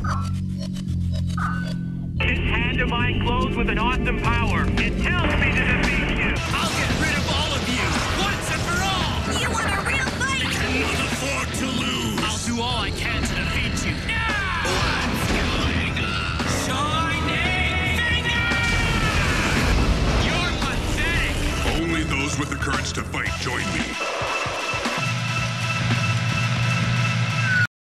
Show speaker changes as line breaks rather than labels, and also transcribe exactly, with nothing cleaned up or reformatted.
This hand of mine glows with an awesome power. It tells me to defeat you.
I'll get rid of all of you, once and for all!
You want a real fight?
Can't afford to lose! I'll do all I can to defeat you. Now! What's going on? Shining Finger! You're pathetic!
Only those with the courage to fight join me.